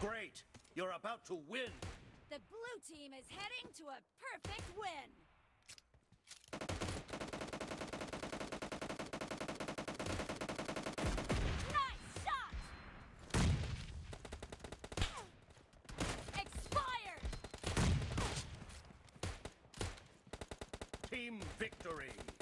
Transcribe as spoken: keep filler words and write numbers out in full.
Great! You're about to win! The blue team is heading to a perfect win! Nice shot! Expired! Team victory!